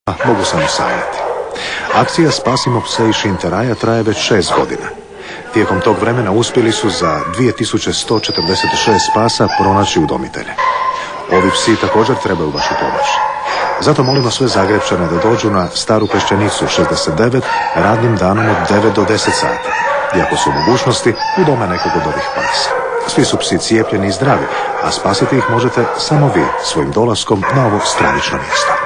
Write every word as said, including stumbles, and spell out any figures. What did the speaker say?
mogu samo sanjati. Akcija Spasimo pse iz Šinteraja traje već šest godina. Tijekom tog vremena uspjeli su za dvije tisuće sto četrdeset šest pasa pronaći udomitelje. Ovi psi također trebaju vašu pomoć. Zato molimo sve Zagrepčane da dođu na Staru Pešćenicu šezdeset devet radnim danom od devet do deset sati. I ako su u mogućnosti, udome nekog od ovih pasa. Svi su psi cijepljeni i zdravi, a spasiti ih možete samo vi svojim dolaskom na ovo stravično mjesto.